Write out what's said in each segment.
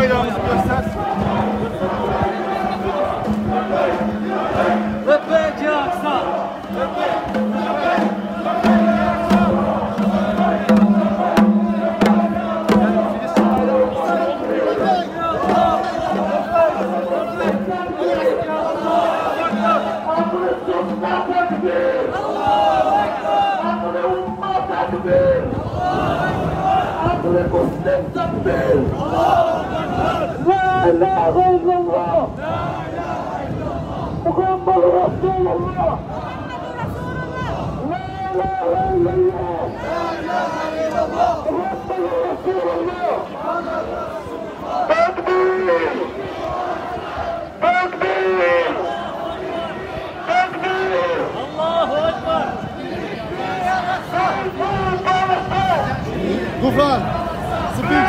bayrağımızı göster. Löbbeyk ya Aksa. Gufran, speak.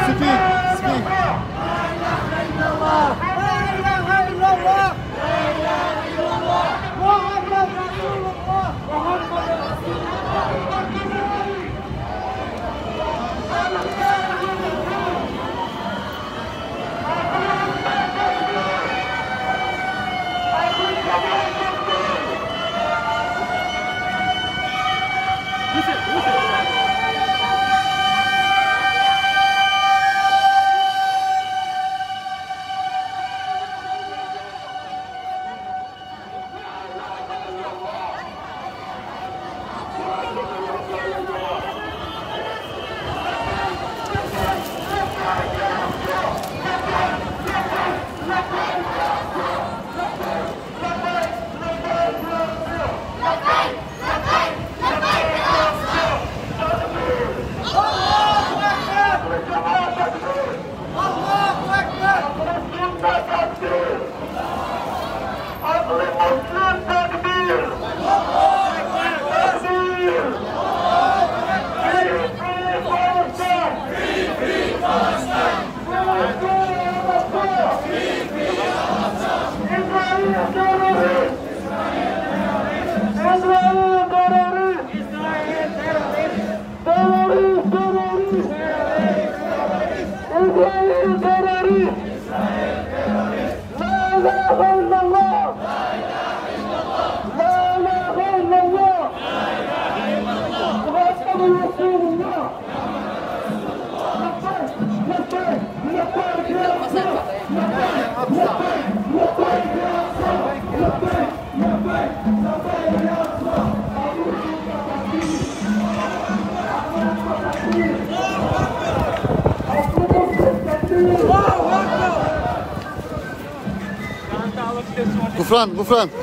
Gufran.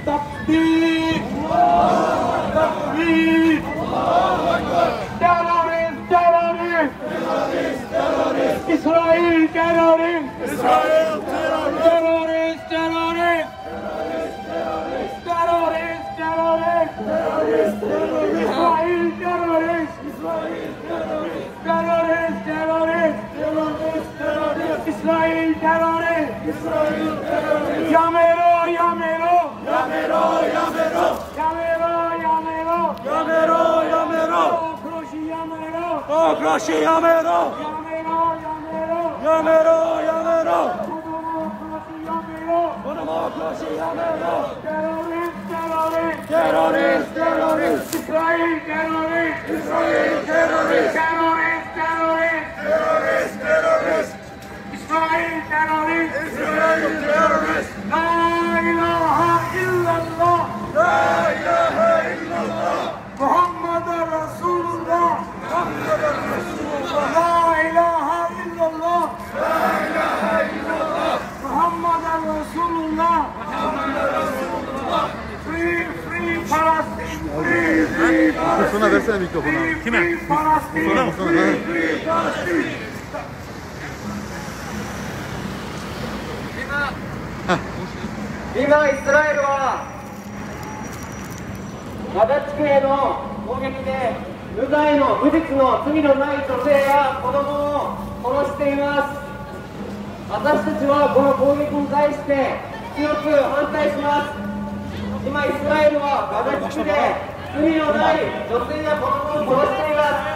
Takbir! Takbir! Terörist! İsrail terörist! Sana versene mikrofonu. Kime? Sana. 今イスラエルはガザ地区への攻撃で無罪の無実の罪のない女性や子供を殺しています。私たちはこの攻撃に対して強く反対します。今イスラエルはガザ地区で罪のない女性や子供を殺しています。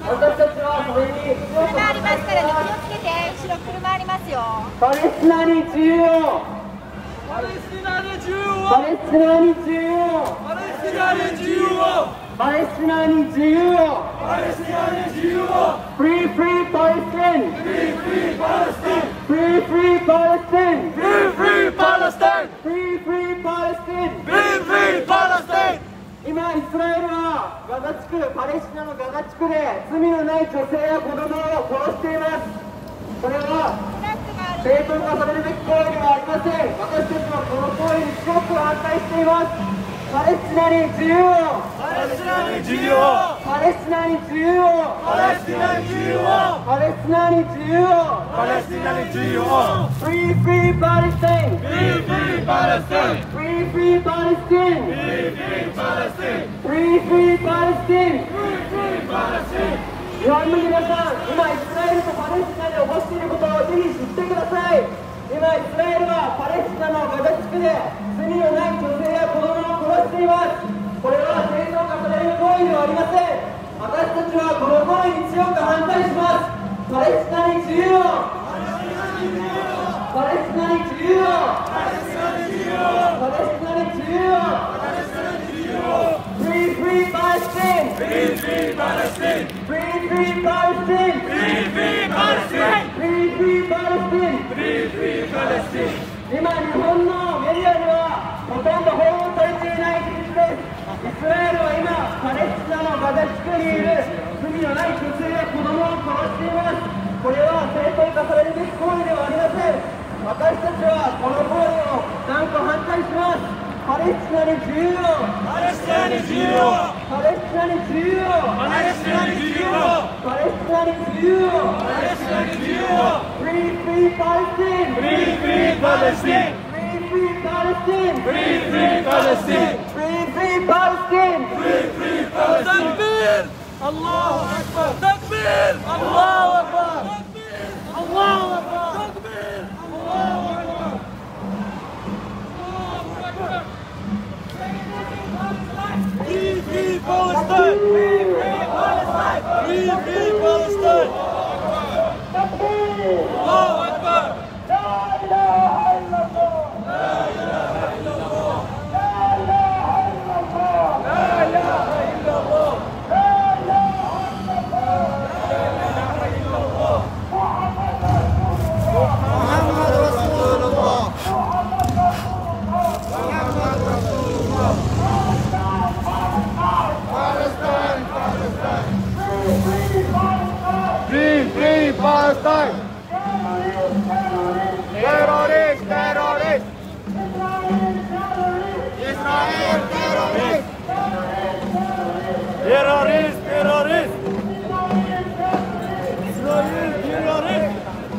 私たちはそれに強く車ありますからね、 反気をつけて、後ろ車ありますよ。 パレスチナに自由を、 パレスチナに自由を、 パレスチナに自由を、 パレスチナに自由を、 パレスチナに自由を、 パレスチナに自由を、 Free Free Palestine! Free Free Palestine! Free Free Palestine! Free Free Palestine! Free Free Palestine! Free Free Palestine! 今、イスラエルはガザ地区、パレスチナのガザ地区で罪のない女性や子供を殺しています。これはトラックがある。 正当化されるべき行為ではありません。私たちはこの行為に強く反対しています。パレスチナに自由を、 パレスチナに自由を、 パレスチナに自由を、 パレスチナに自由を、 パレスチナに自由を、 パレスチナに自由を、 Free Free Palestine! Free Free Palestine! Free Free Palestine! Free Free Palestine! Free Free Palestine! Free Free Palestine! 日本の皆さん、今イスラエルとパレスチナで起こしていることをぜひ知ってください。今イスラエルはパレスチナのガザ地区で罪のない女性や子供を殺しています。これは正当化される行為ではありません。私たちはこの行為に強く反対します。パレスチナに自由を、パレスチナに自由を、パレスチナに自由を、パレスチナに自由を、Free Free Palestine! Free Free Palestine! Free Free Palestine! Free Free Palestine! Free Free Palestine! Free Free Palestine! 今、日本のメディアではほとんど報道されていない事実です。イスラエルは今、パレスチナのガザ地区にいる罪のない女性や子供を殺しています。これは正当化されるべき行為ではありません。私たちはこの行為を断固反対します。パレスチナに自由を、 パレスチナに自由を、 パレスチナに自由を、 パレスチナに自由を、 パレスチナに自由を、 パレスチナに自由を、 Free Free Palestine! Free Free Palestine! Free Free Palestine! Free Free Palestine! Free Free Palestine! Free Free Palestine! تكبير! الله أكبر! تكبير! الله أكبر! تكبير! الله أكبر! تكبير! الله أكبر! Free Free Palestine! Free Free Palestine! Free Free Palestine! الله أكبر! لا إله إلا الله! محمد رسول الله. Free, free Palestine! Terrorist, terrorist! Israel, terrorist! Terrorist! Terrorist! İsrail terörist!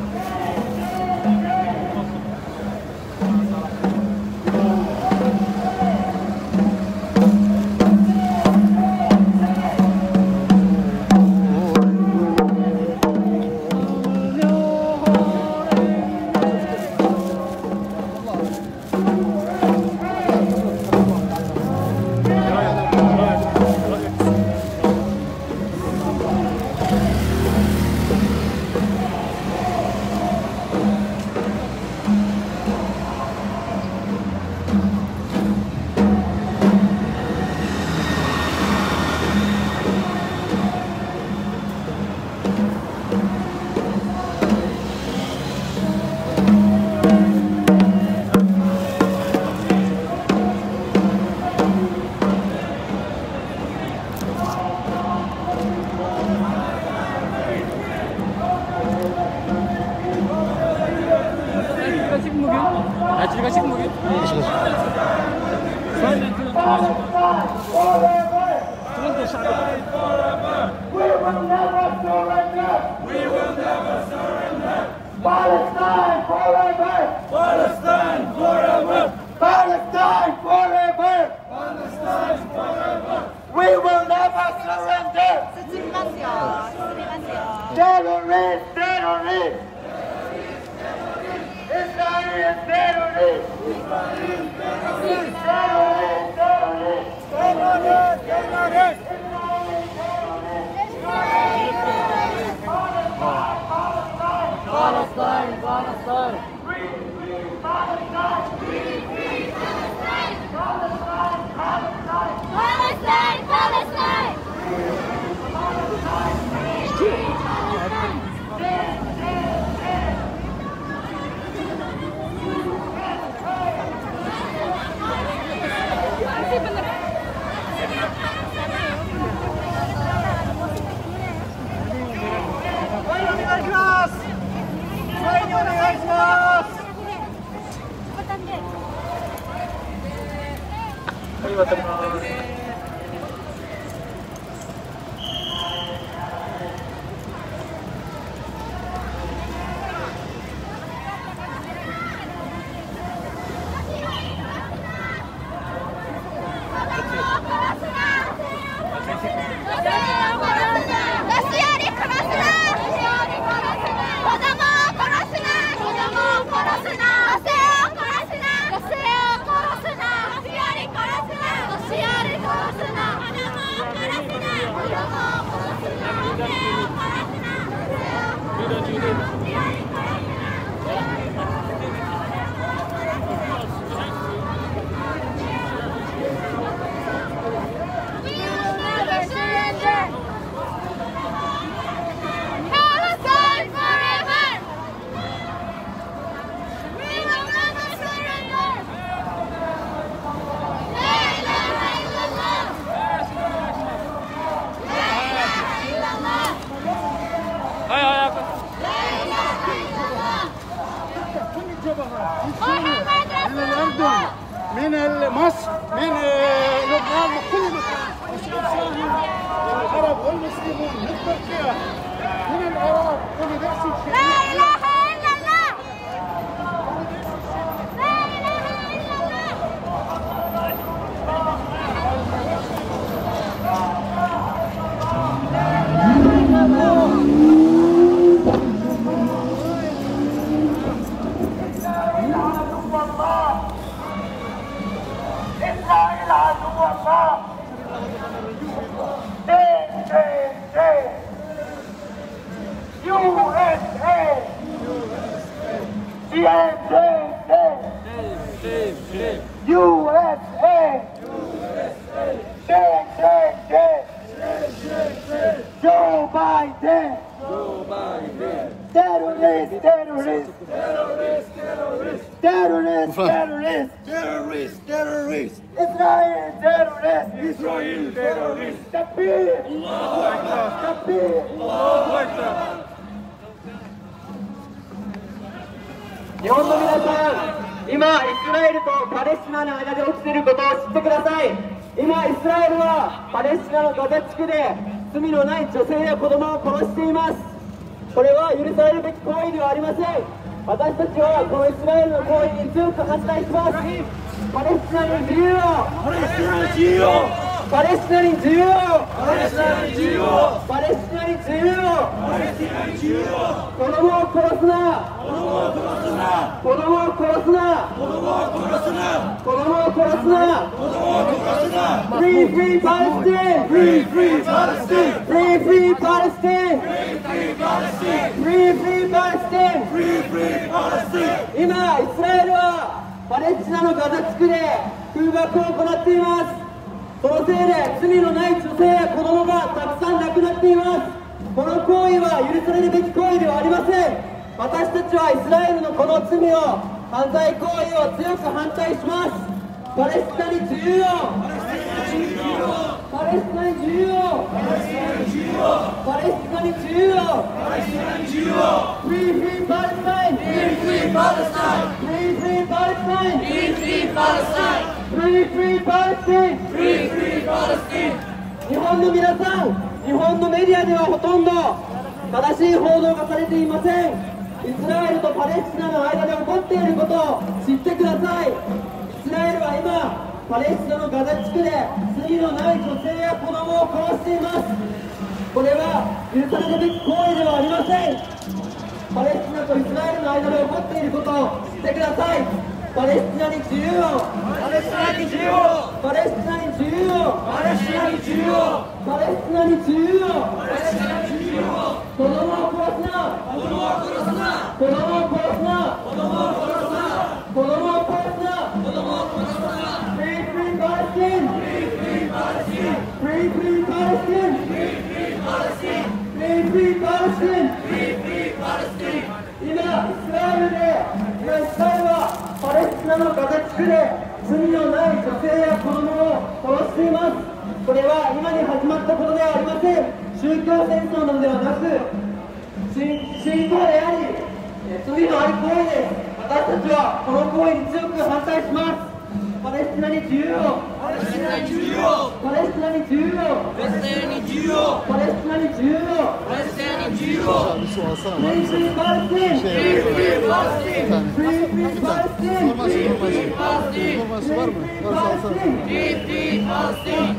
Palestine forever! Palestine forever! Palestine forever! Palestine forever! We will never surrender! 進みますよ。進みますよ。 Terrorist! Terrorist! Israel terrorist! Terrorist! Terrorist! Terrorist! Terrorist! Terrorist! はい渡ります。 من مصر من لبنان من كل مكان العرب والمسلمون من تركيا من العراق من نفس الشيء. لا اله الا الله. لا اله الا إسرائيل عدو الله. USA. USA. Joe Biden. Terrorist. Israel terrorist. Takbir. Takbir.日本の皆さん、今イスラエルとパレスチナの間で起きていることを知ってください。今イスラエルはパレスチナのガザ地区で罪のない女性や子供を殺しています。これは許されるべき行為ではありません。私たちはこのイスラエルの行為に強く反対します。パレスチナに自由を、パレスチナに自由を、パレスチナに自由を、パレスチナに自由を、パレスチナに自由を、パレスチナに自由を、子供を殺すな、子供を殺すな、子供を殺すな、子供を殺すな、子供を殺すな、子供を殺すな。Free Palestine! Free Palestine! Free Palestine! Free Palestine! 今イスラエルはパレスチナのガザ地区で空爆を行っています。そのせいで罪のない女性や子供がたくさん亡くなっています。この行為は許されるべき行為ではありません。私たちはイスラエルのこの罪を、犯罪行為を強く反対します。パレスチナに自由を、パレスチナに自由を、パレスチナに自由を、パレスチナに自由を、パレスチナに自由を、Free Palestine! Free Palestine! Free Palestine! Free Palestine! Free Palestine! 日本の皆さん、日本のメディアではほとんど正しい報道がされていません。イスラエルとパレスチナの間で起こっていることを知ってください。イスラエルは今パレスチナのガザ地区で罪のない女性や子供を殺しています。これは許されるべき行為ではありません。パレスチナとイスラエルの間で起こっていることを知ってください。パレスチナに自由を、パレスチナに自由を、パレスチナに自由を、パレスチナに自由を、パレスチナに自由を、パレスチナに自由を、子供を殺すな、子供を殺すな、子供を殺すな、子供を殺すな、子供を殺すな、子供を殺すな。Free Palestine! Free Palestine! Free Palestine! Free Palestine! Free Palestine! 今イスラエルはパレスチナのガザ地区で罪のない女性や子供を殺しています。これは今に始まったことではありません。宗教戦争なのではなく信仰であり罪のある行為です。私たちはこの行為に強く反対します。 パレスチナに自由を、パレスチナに自由を、パレスチナに自由を、パレスチナに自由を、パレスチナに自由を、パレスチナに自由を、Free Palestine, Free Palestine, Free Palestine, Free Palestine, Free Palestine.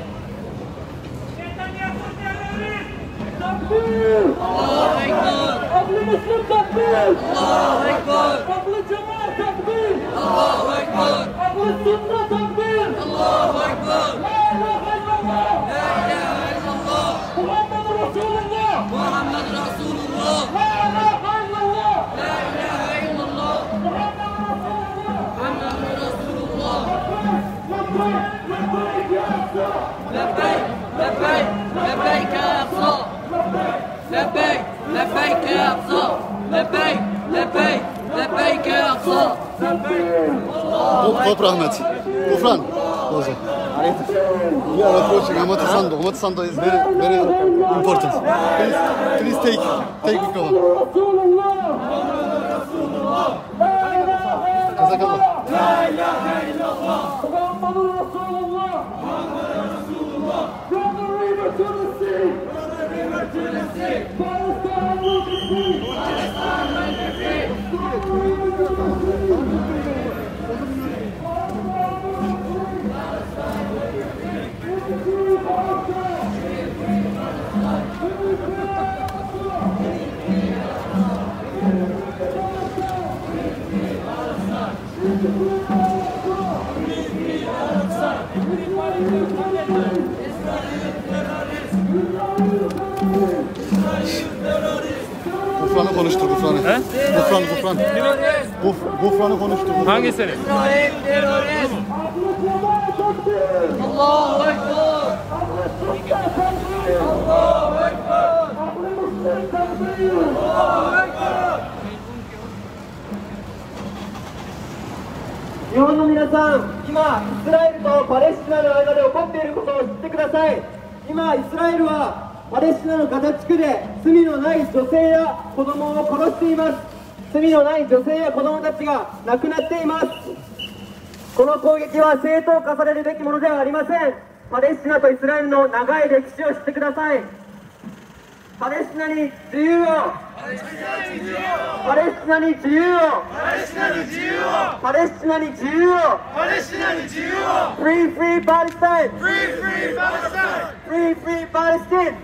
تكبير الله أكبر قبل مسلم تكبير الله أكبر قبل الجماعة تكبير الله أكبر قبل السنة تكبير الله أكبر لا إله إلا الله لا إله إلا الله محمد رسول الله محمد رسول الله لا إله إلا الله لا إله إلا الله محمد رسول الله لبيك يا أقصى لبيك لبيك لبيك يا أقصى لبيك لبيك يا أقصى لبيك لبيك لبيك يا أقصى Pope Rahmet. Gufran. Also. We are approaching Hamad Sando. Hamad Sando is very important. Please take the cover. Jazakallah. لا إله إلا الله محمد رسول الله محمد رسول الله From the river to the sea From the river to the sea Palestine will be free Palestine will be free From the river to the sea Gufran'ı konuştur Gufran'ı. He? Gufran. Gufran'ı konuştur. Hangisini? Allahu Ekber. Allahu Ekber. Allahu Ekber. 日本の皆さん、今、イスラエルとパレスチナの間で起こっていることを知ってください。今、イスラエルはパレスチナのガザ地区で罪のない女性や子供を殺しています。罪のない女性や子供たちが亡くなっています。この攻撃は正当化されるべきものではありません。パレスチナとイスラエルの長い歴史を知ってください。パレスチナに自由を、パレスチナに自由を、パレスチナに自由を、パレスチナに自由を、パレスチナに自由を、Free Free Palestine, Free Free Palestine, Free Free Palestine,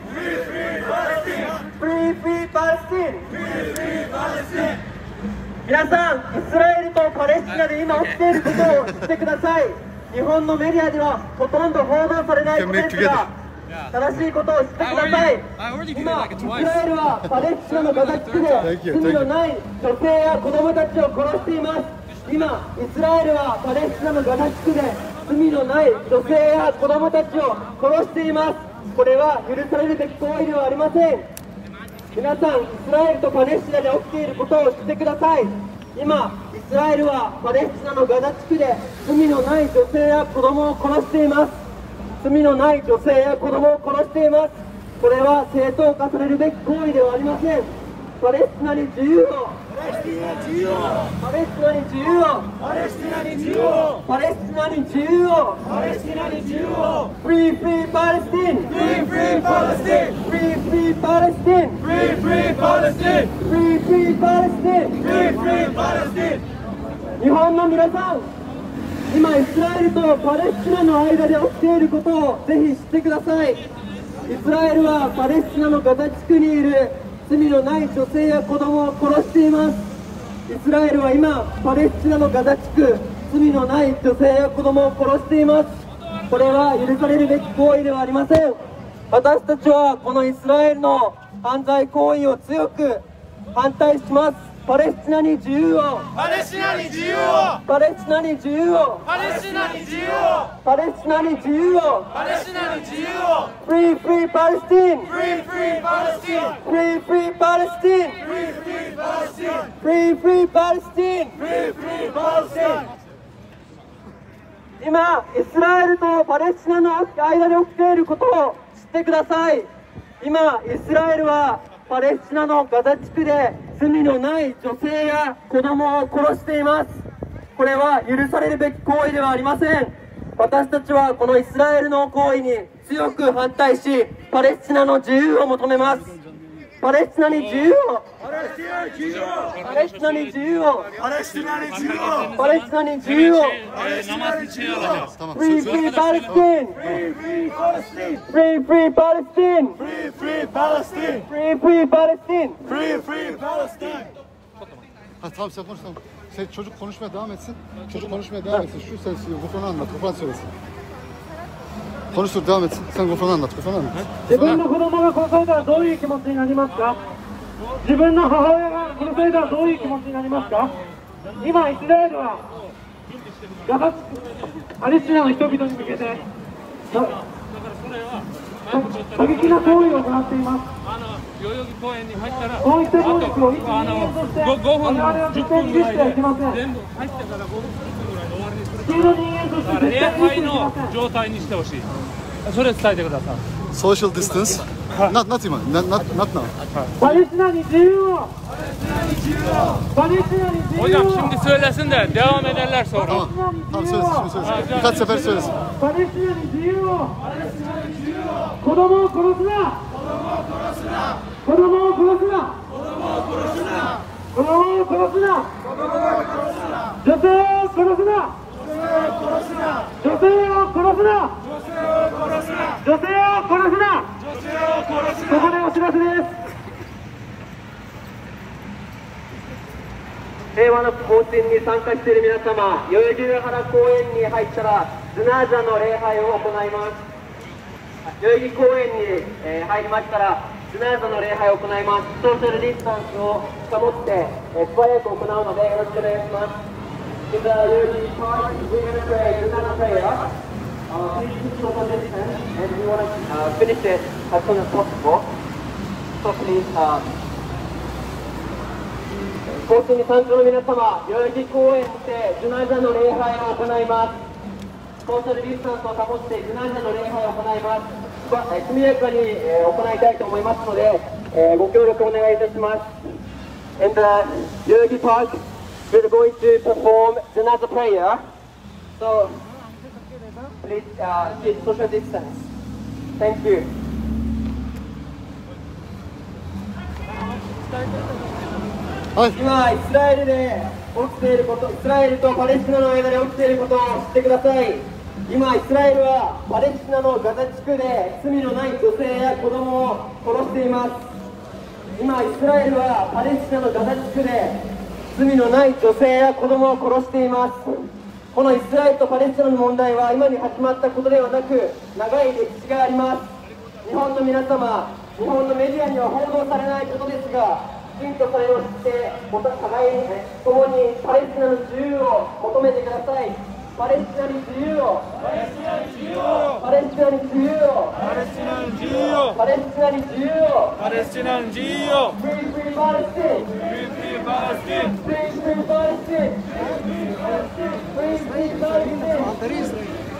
Free Free Palestine, Free Free Palestine。皆さん、イスラエルとパレスチナで今起きていることを知ってください。日本のメディアではほとんど報道されないことですが、正しいことを知ってください。今、イスラエルはパレスチナのガザ地区で罪のない女性や子供たちを殺しています。今、イスラエルはパレスチナのガザ地区で罪のない女性や子供たちを殺しています。これは許されるべき行為ではありません。皆さん、イスラエルとパレスチナで起きていることを知ってください。今、イスラエルはパレスチナのガザ地区で罪のない女性や子供を殺しています。罪のない女性や子供を殺しています。これは正当化されるべき行為ではありません。パレスチナに自由を、パレスチナに自由を、パレスチナに自由を、パレスチナに自由を、パレスチナに自由を、パレスチナに自由を、Free Free Palestine, Free Free Palestine, Free Free Palestine, Free Free Palestine, Free Free Palestine, Free Free Palestine。日本の皆さん、今イスラエルとパレスチナの間で起きていることをぜひ知ってください。イスラエルはパレスチナのガザ地区にいる罪のない女性や子供を殺しています。イスラエルは今パレスチナのガザ地区、罪のない女性や子供を殺しています。これは許されるべき行為ではありません。私たちはこのイスラエルの犯罪行為を強く反対します。パレスチナに自由を、 パレスチナに自由を、 パレスチナに自由を、 パレスチナに自由を、 パレスチナに自由を、 パレスチナに自由を、 Free Free Palestine, Free Free Palestine, Free Free Palestine, Free Free Palestine, Free Free Palestine。 Free Free Palestine。 今イスラエルとパレスチナの間で起きていることを知ってください。今イスラエルはパレスチナのガザ地区で罪のない女性や子供を殺しています。これは許されるべき行為ではありません。 私たちはこのイスラエルの行為に強く反対し、パレスチナの自由を求めます。パレスチナに自由を、パレスチナに自由を、パレスチナに自由を、パレスチナに自由を、パレスチナに自由を、Free Free Palestine, Free Free Palestine, Free Free Palestine, Free Free Palestine, Free Free Palestine. Ha tamam sen konuş tamam. Sen çocuk konuşmaya devam etsin. Çocuk konuşmaya devam etsin. Şu sen Gufran'ı anlat. Gufran söylesin. Konuştur devam etsin. Sen Gufran'ı anlat. Gufran'ı anlat. 自分の子供が殺されたらどういう気持ちになりますか？自分の母親が殺されたらどういう気持ちになりますか？今イスラエルはガザ地区パレスチナの人々に向けて過激な行為を行っています。 代々木公園に入ったら、 こういった暴力を一人間として我々は絶対に許してはいけません。 全部入ってから5分ぐらいで終わりにする。 地球の人間として絶対に許してはいけません。 状態にしてほしい。それ伝えてください。 Social distance. Not now. Not now. パレスチナに自由を。パレスチナに自由を。 Hocam şimdi söylesin de devam ederler sonra. Tamam. Tamam söylesin. Şimdi söylesin. Birkaç sefer söylesin. パレスチナに自由を。子供を殺すな。子供を殺すな。子供を殺すな。女性を殺すな。女性を殺すな。女性を殺すな。ここでお知らせです。平和の行進に参加している皆様、代々木上原公園に入ったらジュナージャの礼拝を行います。代々木公園に入りましたらジュナージャの礼拝を行います。ソーシャルディスタンスを保って素早く行うのでよろしくお願いします。In the Yogi Park, we're going to pray Junana prayer. Please keep social distance, and we want to finish it as soon as possible. So please, 行進に参加の皆様、代々木公園にてジュナージャの礼拝を行います。ソーシャルディスタンスを保ってジュナージャの礼拝を行います。速やかに行いたいと思いますので、ご協力お願いいたします。In the 代々木 Park, we're going to perform Janaza prayer. So please keep social distance. Thank you. はい。 今イスラエルで起きていること、イスラエルとパレスチナの間で起きていることを知ってください。今イスラエルはパレスチナのガザ地区で罪のない女性や子供を殺しています。今イスラエルはパレスチナのガザ地区で罪のない女性や子供を殺しています。このイスラエルとパレスチナの問題は今に始まったことではなく長い歴史があります。日本の皆様、日本のメディアには報道されないことですが、きちんとそれを知って互いに共にパレスチナの自由を求めてください。パレスチナに自由を、パレスチナに自由を、パレスチナに自由を、パレスチナに自由を、パレスチナに自由を、パレスチナに自由を、フリーフリーパレスチナ、フリーフリーパレスチナ、フリーフリーパレスチナ、フリーフリーパレスチナ。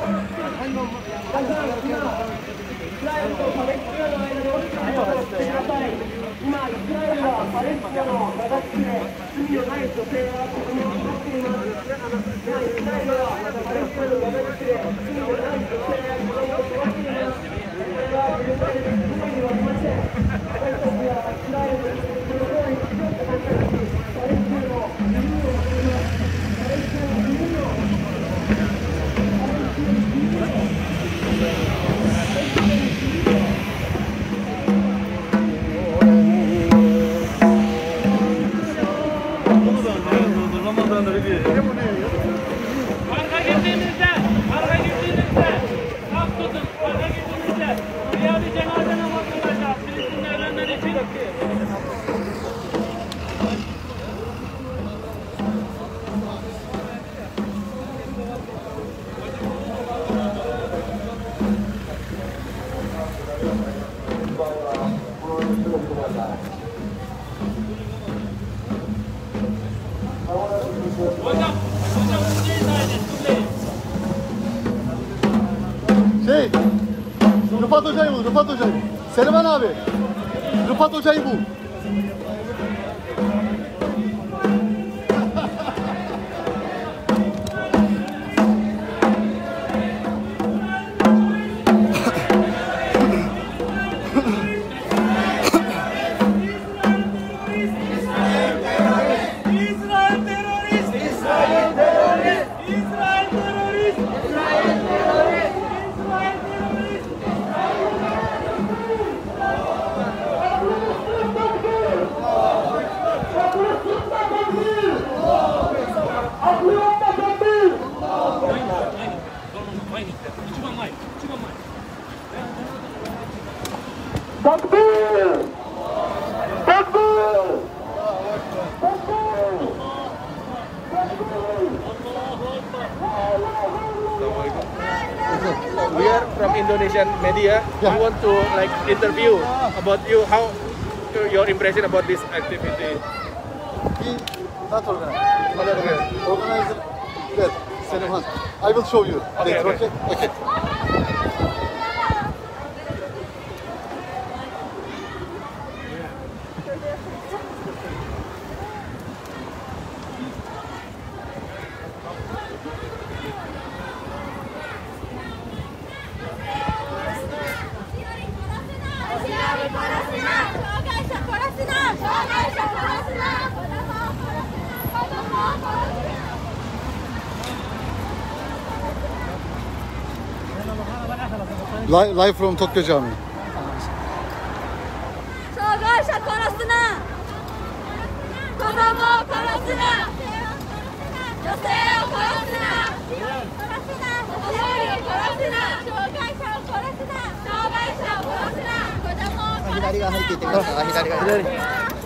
イスラエルとパレスチナの間で起きていることを知ってください。今イスラエルはパレスチナのガザ地区で罪のない女性や子供を殺しています。今イスラエルはパレスチナのガザ地区で罪のない女性や子供を殺しています。それは許される罪ではありません。私たちはイスラエルにそのように強く反対し、パレスチナの自由を守ります。パレスチナの自由を、パレスチナの自由を。 Arka gittiğinizde, saf tutun, arka gittiğinizde, diğer bir cenaze namazı olacak, Filistinli evlenler için. Rıfat Hoca'yı bul, Rıfat Hoca'yı. Selman abi, Rıfat Hoca'yı bul. We are from Indonesian media. Yeah. We want to like interview about you, how your impression about this activity. We not organizer that Selimhan. I will show you later. Okay. Okay. Live from Tokyo Cami. 障害者殺すな、子供を殺すな、女性を殺すな、お料理を殺すな、障害者を殺すな、障害者を殺すな、子供を殺すな。左が入っていってください。左が入って。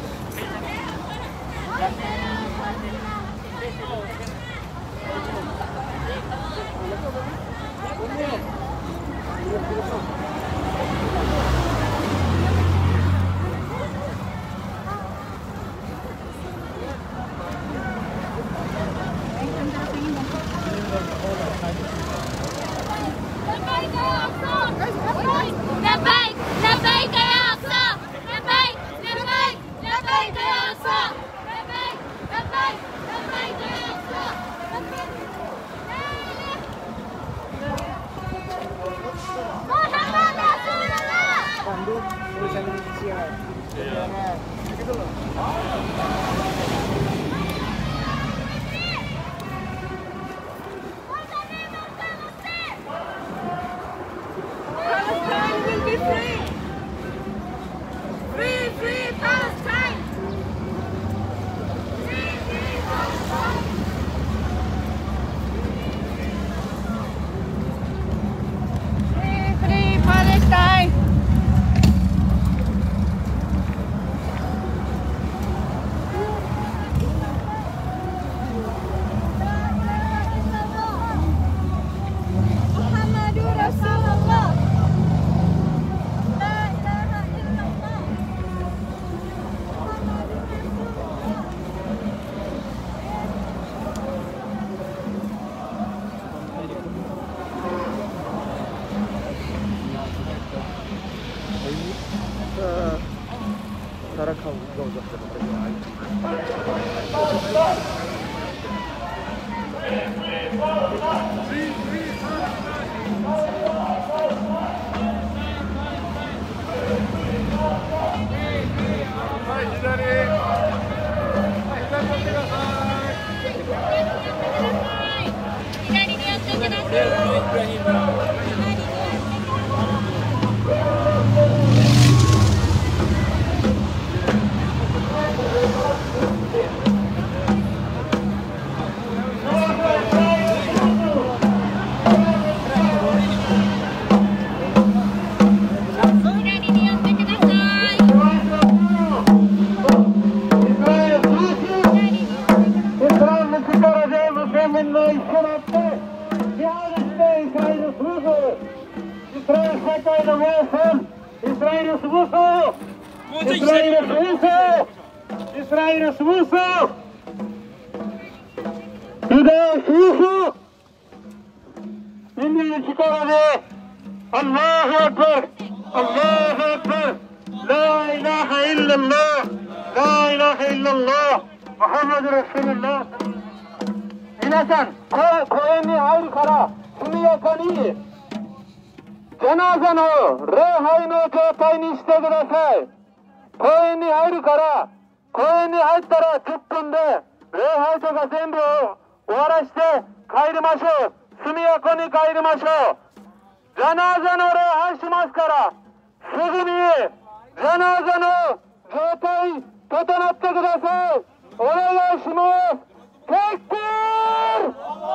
皆さん、公園に入るから速やかにジャナザの礼拝の状態にしてください。公園に入るから、公園に入ったら10分で礼拝とか全部終わらして帰りましょう。速やかに帰りましょう。ジャナザの礼拝しますから、すぐにジャナザの状態整ってください。お願いします。Take care!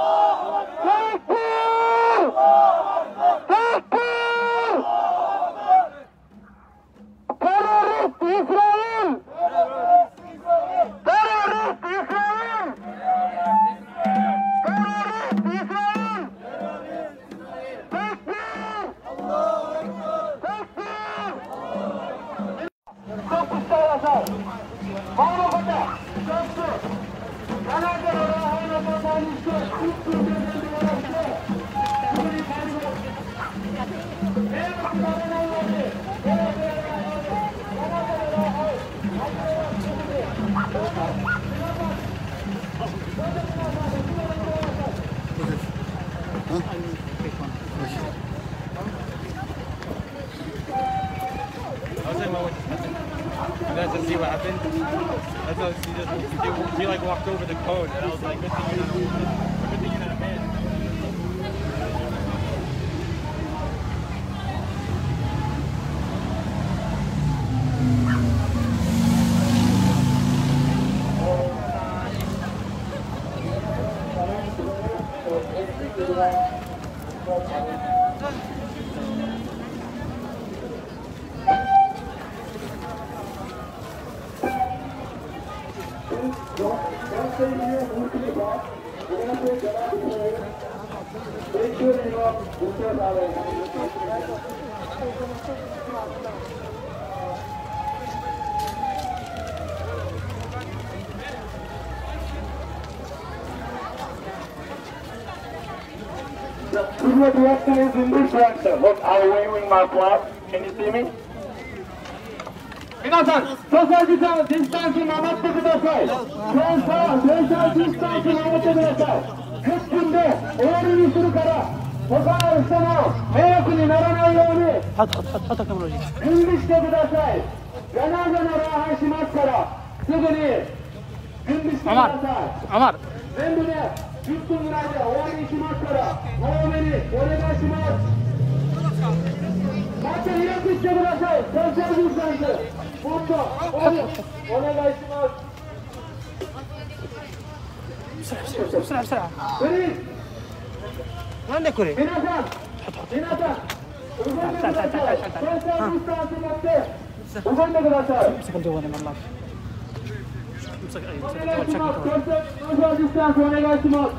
Take care! Take care! That's to see what happened. That's how she like walked over the cone, and I was like, good thing you're not a man. The video direction is in this direction. Look, I'm waving my flag. Can you see me? 皆さん、ソーシャルディスタンス守ってください。ソーシャルディスタンス守ってください。10分で終わりにするから、他の人の迷惑にならないように準備してください。ジャナーザの礼拝しますから、すぐに準備してください。全部で10分ぐらいで終わりにしますから、多めにお願いします。もっとリラックスしてください。ソーシャルディスタンス。もっとお願いします。 なんでこれ？ 皆さん、動いてください。ソーシャルディスタンス持って動いてください。お願いします。ソーシャルディスタンスお願いします。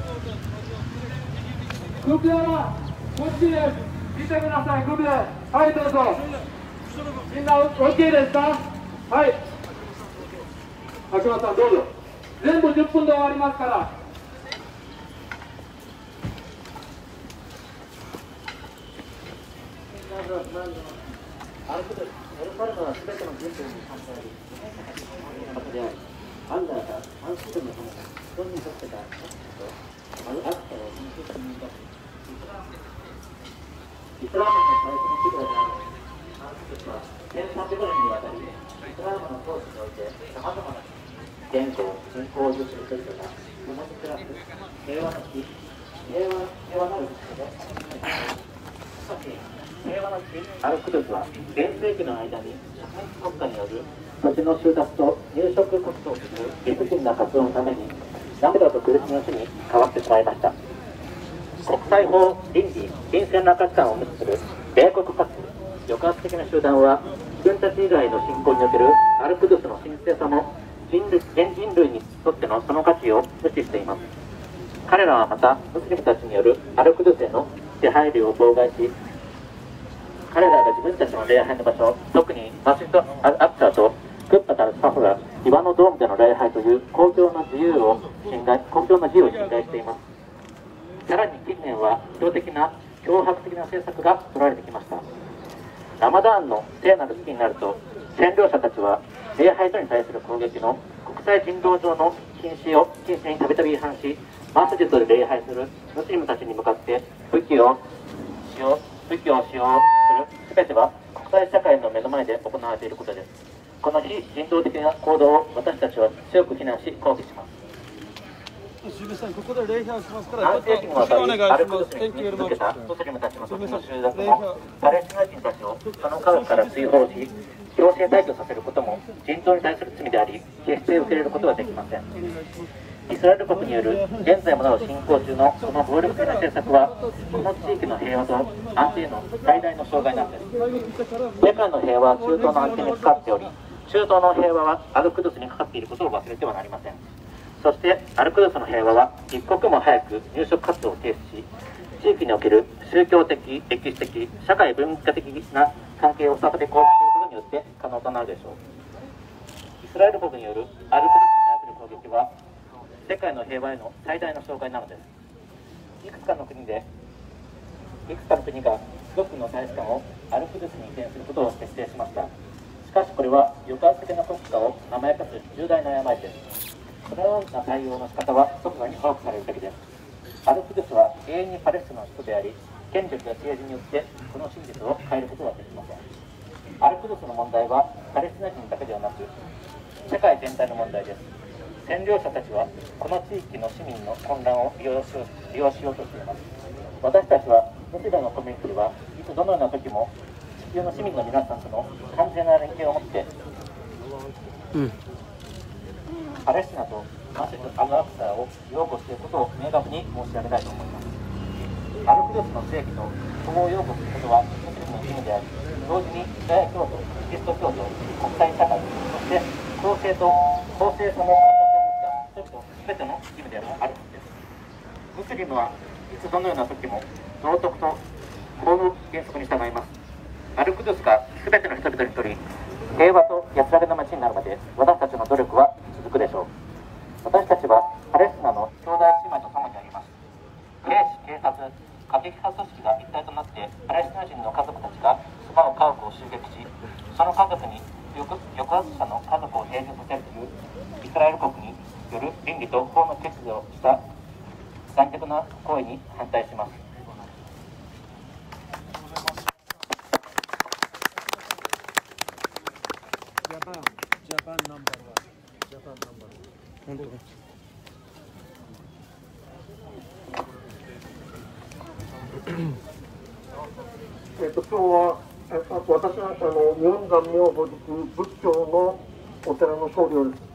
首はこっちです。見てください。首で。はい、どうぞ。みんな OK ですか？はい。橋本さんどうぞ。全部10分で終わりますから。イスラームの最初の規模である1300年にわたり、イスラームの統治においてさまざまな言語、信仰を有する人々が共に暮らす平和な地、平和なる地で、しかし平和な地アルクドゥスは現世紀の間に社会国家による土地の収奪と入植活動をする理不尽な活動のために涙と苦しみの地に変わってしまいました。国際法、倫理、金銭落下機関を無視する米国かつ抑圧的な集団は自分たち以外の信仰におけるアルクドゥスの神聖さも全人類にとってのその価値を無視しています。彼らはまたムスリムたちによるアルクドゥスへの支配流を妨害し、彼らが自分たちの礼拝の場所、特にマシド・アル・アクサーとクッパタル・サフが岩のドームでの礼拝という公共の自由を侵害しています。さらに近年は意図的な脅迫的な政策が取られてきました。ラマダーンの聖なる月になると、占領者たちは礼拝所に対する攻撃の国際人道上の禁止にたびたび違反し、マスジッドで礼拝するムスリムたちに向かって武器を使用する全ては国際社会の目の前で行われていることです。この非人道的な行動を私たちは強く非難し抗議します。 ここで礼拝しますから、 何世紀にわたりアルクドゥスに住み続けたムスリムたちの土地の収奪もパレスチナ人たちをその科学から追放し強制退去させることも人道に対する罪であり、決して受け入れることはできません。イスラエル国による現在もなお進行中のこの暴力的な政策はこの地域の平和と安定の最大の障害なんです。世界の平和は中東の安定にかかっており、中東の平和はアルクドゥスにかかっていることを忘れてはなりません。そしてアルクドゥスの平和は一刻も早く入植活動を停止し、地域における宗教的、歴史的、社会文化的な関係を再び構築することによって可能となるでしょう。イスラエル国によるアルクドゥスに対する攻撃は世界の平和への最大の障害なのです。いくつかの国が 6の大使館をアルクドゥスに移転することを決定しました。しかしこれは抑圧的な国家を甘やかす重大な誤りです。このような対応の仕方は即座に放棄されるべきです。アルクドゥスは永遠にパレスチナの首都であり、権力や政治によってこの真実を変えることはできません。アルクドゥスの問題はパレスチナ人だけではなく世界全体の問題です。占領者たちはこの地域の市民の混乱を利用しようとしています。私たちはどちらのコミュニティはいつどのような時も地球の市民の皆さんとの完全な連携を持って、パレスチナとマシド・アル・アクサを擁護していることを明確に申し上げたいと思います。アルクドゥスの正義とそこを擁護することはムスリムの義務であり、同時にユダヤ教徒、キリスト教徒、国際社会、そして公正さの感覚を持った人々全ての義務であるはずです。ムスリムはいつどのような時も道徳と法の原則に従います。アルクドゥスが全ての人々にとり平和と安らぎの街になるまで私たちの努力は続くでしょう。私たちはパレスチナの兄弟姉妹と共にあります。兵士、警察、過激派組織が一体となってパレスチナ人の家族たちが住まう家屋を襲撃し、その家族に抑圧者の家族を併合させるというイスラエル国による倫理と法の欠如をした残虐な行為に反対します。 今日は私は日本残明法塾仏教のお寺の僧侶です。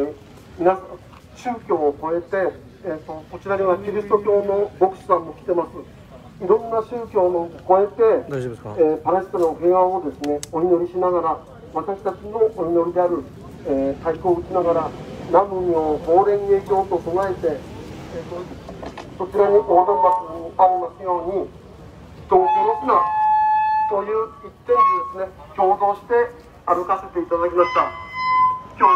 皆さん宗教を超えて、こちらにはキリスト教の牧師さんも来てます。いろんな宗教を超えて、パレスチナの平和をですねお祈りしながら、私たちのお祈りである、太鼓を打ちながら南無妙法蓮華経と唱えて、そちらに横断幕にありますように人を殺すなという一点でですね共同して歩かせていただきました。今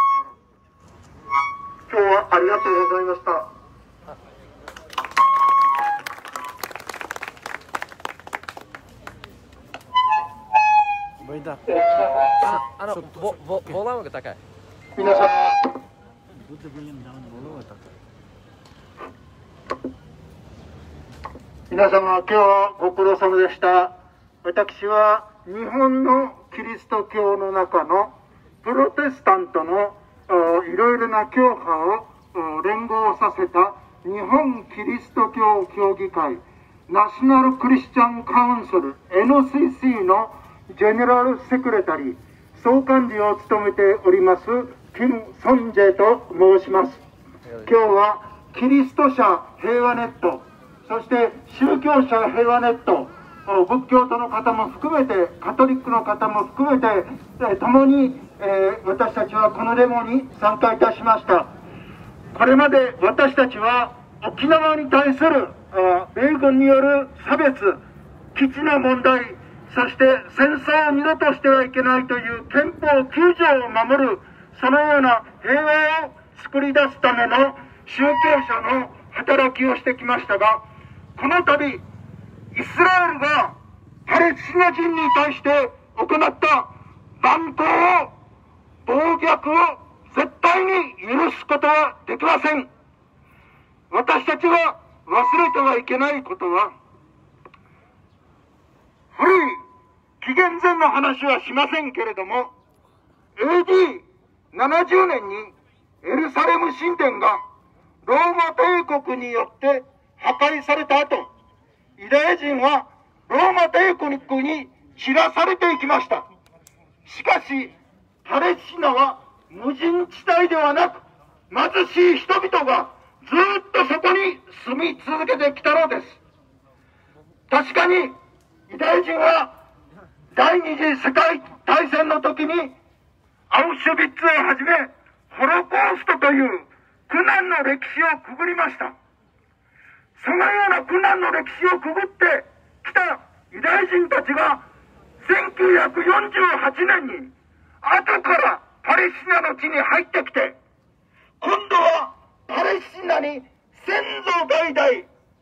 日はありがとうございました。皆さん皆様、今日はご苦労様でした。私は日本のキリスト教の中のプロテスタントのいろいろな教派を連合させた日本キリスト教協議会ナショナルクリスチャンカウンセル NCC のジェネラルセクレタリー総幹事を務めておりますキム・ソンジェと申します。今日はキリスト者平和ネット、そして宗教者平和ネット、仏教徒の方も含めてカトリックの方も含めて共に、私たちはこのデモに参加いたしました。これまで私たちは沖縄に対する米軍による差別、基地の問題、そして戦争を二度としてはいけないという憲法9条を守る、そのような平和を作り出すための宗教者の働きをしてきましたが、この度イスラエルがパレスチナ人に対して行った蛮行を、暴虐を絶対に許すことはできません。私たちが忘れてはいけないことは、古い紀元前の話はしませんけれども、 AD70 年にエルサレム神殿がローマ帝国によって破壊された後、ユダヤ人はローマ帝国に散らされていきました。しかしパレスチナは無人地帯ではなく、貧しい人々がずっとそこに住み続けてきたのです。確かにユダヤ人は第二次世界大戦の時にアウシュビッツをはじめホロコーストという苦難の歴史をくぐりました。そのような苦難の歴史をくぐってきたユダヤ人たちが1948年に後からパレスチナの地に入ってきて、今度はパレスチナに先祖代々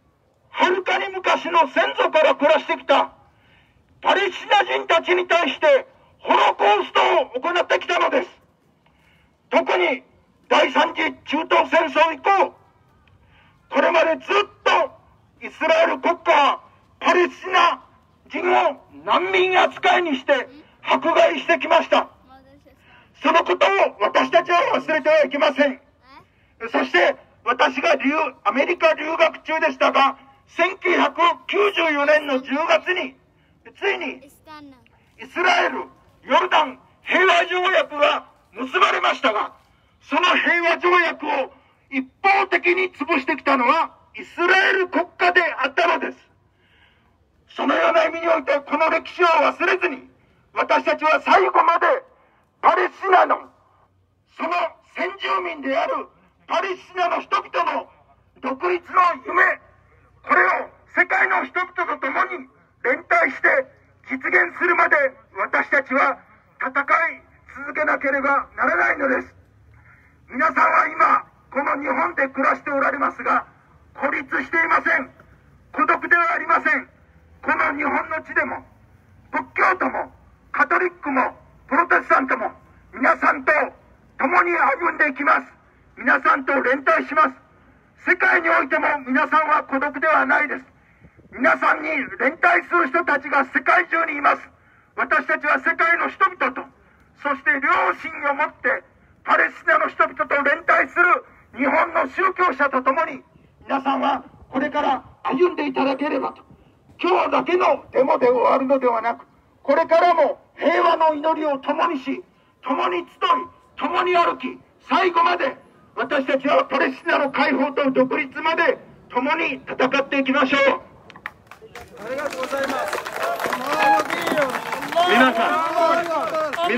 はるかに昔の先祖から暮らしてきたパレスチナ人たちに対してホロコーストを行ってきたのです。特に第三次中東戦争以降、これまでずっとイスラエル国家はパレスチナ人を難民扱いにして迫害してきました。そのことを私たちは忘れてはいけません。そして私がアメリカ留学中でしたが、1994年の10月についにイスラエル・ヨルダン平和条約が結ばれましたが、その平和条約を一方的に潰してきたのはイスラエル国家であったのです。そのような意味においてこの歴史を忘れずに、私たちは最後までパレスチナのその先住民であるパレスチナの人々の独立の夢、これを世界の人々と共に連帯して実現するまで私たちは戦い続けなければならないのです。皆さんは今この日本で暮らしておられますが、孤立していません。孤独ではありません。この日本の地でも仏教徒もカトリックもプロテスタントも皆さんと共に歩んでいきます。皆さんと連帯します。世界においても皆さんは孤独ではないです。皆さんに連帯する人たちが世界中にいます。私たちは世界の人々と、そして良心を持ってパレスチナの人々と連帯する日本の宗教者と共に、皆さんはこれから歩んでいただければと。今日だけのデモで終わるのではなく、これからも平和の祈りを共にし、共に集い、共に歩き、最後まで私たちはパレスチナの解放と独立まで共に戦っていきましょう。 ありがとうございます。 皆さん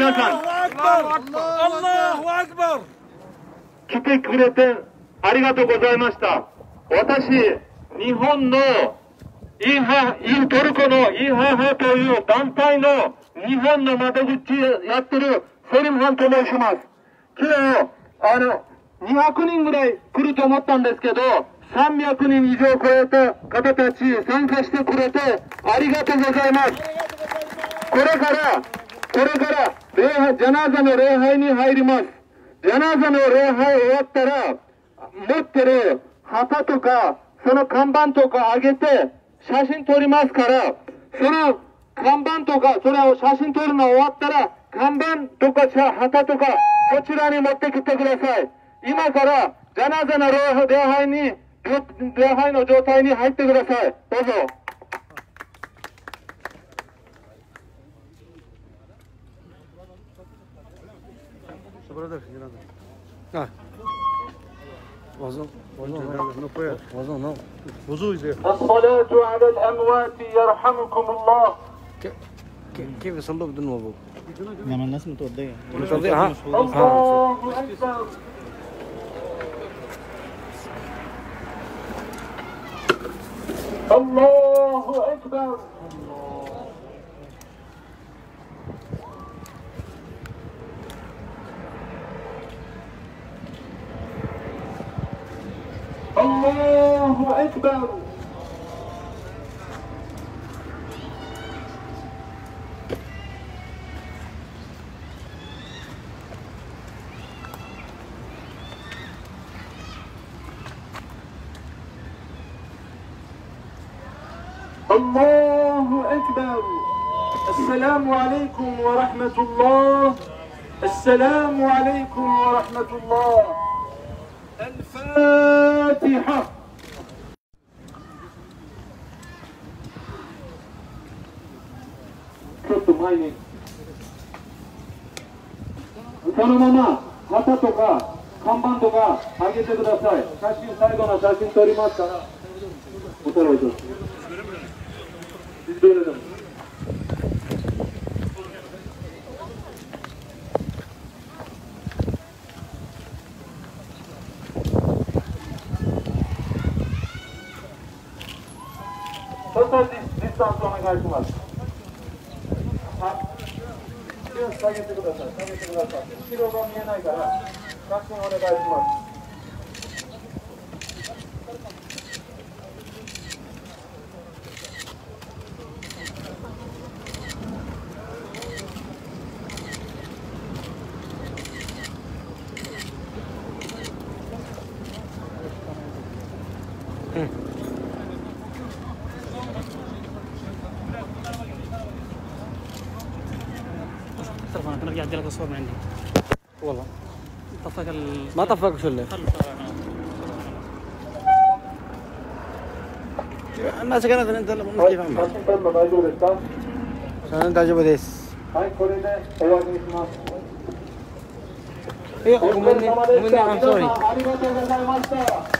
来てくれてありがとうございました。私、日本のトルコのイーハハという団体の日本の窓口やってるセリムハンと申します。今日200人ぐらい来ると思ったんですけど、300人以上超えた方たち参加してくれてありがとうございます。これからジャナーザの礼拝に入ります。ジャナーザの礼拝終わったら、持ってる旗とかその看板とか上げて写真撮りますから、その看板とかそれを写真撮るの終わったら、看板とか旗とかこちらに持ってきてください。今からジャナーザの礼拝の状態に入ってください。どうぞ。الصلاة على الأموات يرحمكم الله. كيف يصلوا بدون وضوء؟ لما الناس متوضية ها؟ الله أكبر. الله أكبر. الله أكبر. الله أكبر. السلام عليكم ورحمة الله. السلام عليكم ورحمة الله. الفاتحة. ちょっと前にそのまま旗とか看板とか上げてください。最後の写真撮りますからお願いします。そしたらディスタンスお願いします。下げてください。後ろが見えないから写真お願いします。 التلفون انا قاعد لك الصور من عندي والله طفك ما طفق شو اللي الناس كانت انت المشكله 写真撮るの大丈夫ですか？ 大丈夫ですはいこれで終わりにします。 いやごめんねお疲れ様でした。 I'm sorry 皆さんありがとうございました。